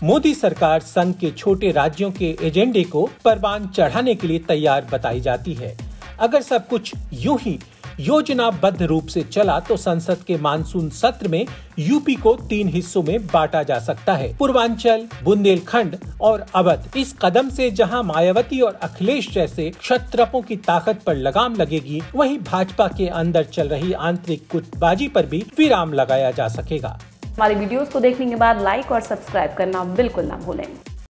मोदी सरकार संघ के छोटे राज्यों के एजेंडे को परवान चढ़ाने के लिए तैयार बताई जाती है। अगर सब कुछ यूं ही योजनाबद्ध रूप से चला तो संसद के मानसून सत्र में यूपी को 3 हिस्सों में बांटा जा सकता है, पूर्वांचल, बुंदेलखंड और अवध। इस कदम से जहां मायावती और अखिलेश जैसे क्षत्रपों की ताकत पर लगाम लगेगी, वहीं भाजपा के अंदर चल रही आंतरिक गुटबाजी पर भी विराम लगाया जा सकेगा। हमारी वीडियोस को देखने के बाद लाइक और सब्सक्राइब करना बिल्कुल ना भूलें।